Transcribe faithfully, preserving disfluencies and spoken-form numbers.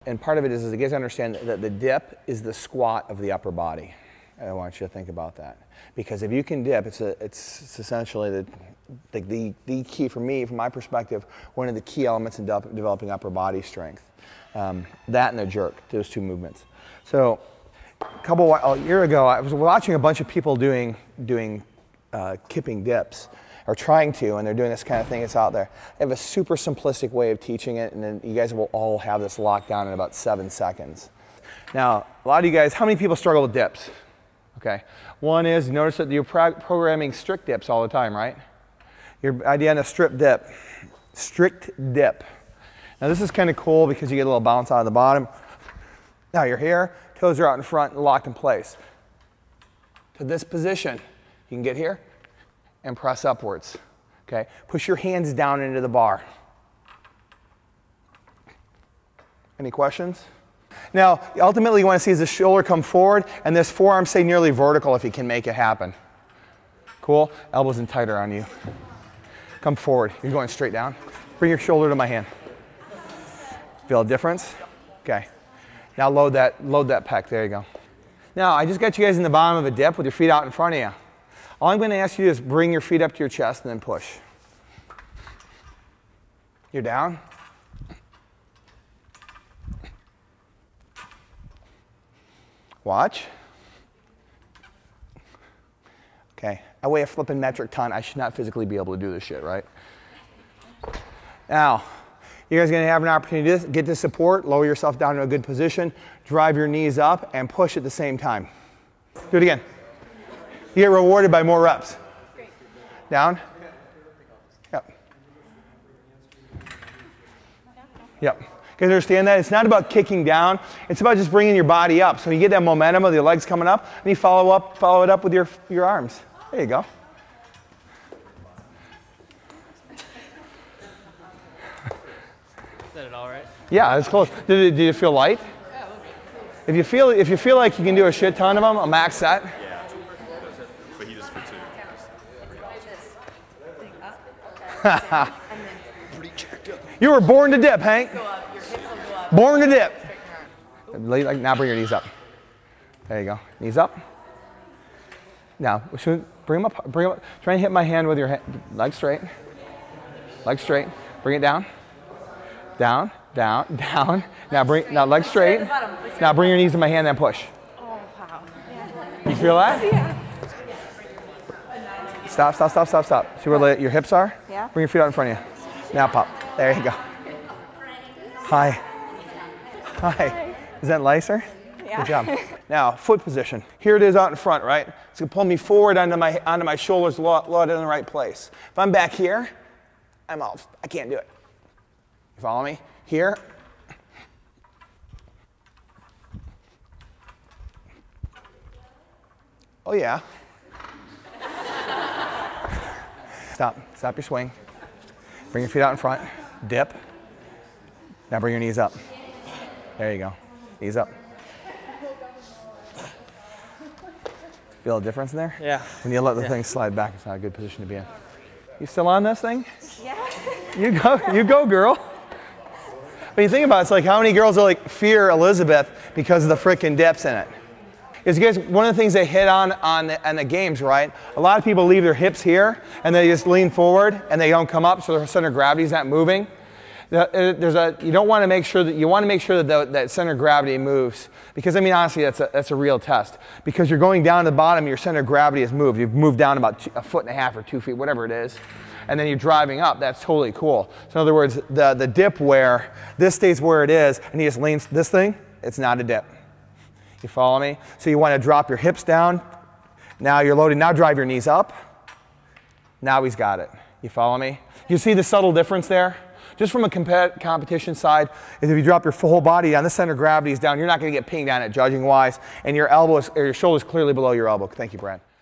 And part of it is, is you guys understand that the dip is the squat of the upper body. I want you to think about that. Because if you can dip, it's, a, it's, it's essentially the, the, the, the key for me, from my perspective, one of the key elements in de developing upper body strength. Um, that and the jerk, those two movements. So a couple a year ago, I was watching a bunch of people doing, doing uh, kipping dips, or trying to, and they're doing this kind of thing that's out there. I have a super simplistic way of teaching it, and then you guys will all have this locked down in about seven seconds. Now, a lot of you guys, how many people struggle with dips? Okay. One is, notice that you're programming strict dips all the time, right? Your idea on a strip dip, strict dip. Now this is kind of cool because you get a little bounce out of the bottom. Now you're here, toes are out in front and locked in place. To this position, you can get here and press upwards, okay? Push your hands down into the bar. Any questions? Now, ultimately you want to see is the shoulder come forward and this forearm stay nearly vertical if you can make it happen. Cool? Elbows in tighter on you. Come forward. You're going straight down. Bring your shoulder to my hand. Feel a difference? Okay. Now load that, load that pec. There you go. Now, I just got you guys in the bottom of a dip with your feet out in front of you. All I'm going to ask you is bring your feet up to your chest and then push. You're down. Watch. Okay. I weigh a flipping metric ton. I should not physically be able to do this shit, right? Now, you guys are going to have an opportunity to get this support, lower yourself down to a good position, drive your knees up, and push at the same time. Do it again. You get rewarded by more reps. Down. Yep. Yep. You guys understand that? It's not about kicking down. It's about just bringing your body up. So you get that momentum of your legs coming up, and you follow up, follow it up with your, your arms. There you go. Is that it all right? Yeah, it's close. Did it, did it feel light? Yeah, If you feel, if you feel like you can do a shit ton of them, a max set. But he just for two. You were born to dip, Hank. Go up. Your hips will go up. Born to dip. Straighten Like, now bring your knees up. There you go. Knees up. Now, bring them up. Bring them up. Try and hit my hand with your head. Leg straight. Leg straight. Bring it down. Down. Down. Down. Now bring. Now leg straight. Now bring your knees to my hand and push. Oh wow. You feel that? Yeah. Stop. Stop. Stop. Stop. Stop. See where the, your hips are? Yeah. Bring your feet out in front of you. Now pop. There you go. Hi. Hi. Hi. Is that nicer? Yeah. Good job. Now, foot position. Here it is out in front, right? It's going to pull me forward onto my, onto my shoulders, load in the right place. If I'm back here, I'm off. I can't do it. You follow me? Here. Oh, yeah. Stop. Stop your swing. Bring your feet out in front. Dip. Now bring your knees up. There you go. Knees up. Feel a difference in there? Yeah. When you let the yeah. thing slide back, it's not a good position to be in. You still on this thing? Yeah. You go, you go, girl. When you think about it, it's like how many girls are like fear Elizabeth because of the frickin' dips in it. Is you guys, one of the things they hit on on the, on the games, right? A lot of people leave their hips here and they just lean forward and they don't come up, so their center of gravity is not moving. There's a, you don't want to make sure that, you want to make sure that the, that center of gravity moves. Because I mean, honestly, that's a, that's a real test. Because you're going down to the bottom, your center of gravity has moved. You've moved down about two, a foot and a half or two feet, whatever it is. And then you're driving up, that's totally cool. So in other words, the, the dip where this stays where it is and he just leans this thing, it's not a dip. You follow me? So you want to drop your hips down. Now you're loading, now drive your knees up. Now he's got it. You follow me? You see the subtle difference there? Just from a comp competition side, is if you drop your whole body down, the center of gravity is down, you're not going to get pinged on it judging wise, and your elbows or your shoulders clearly below your elbow. Thank you, Brad.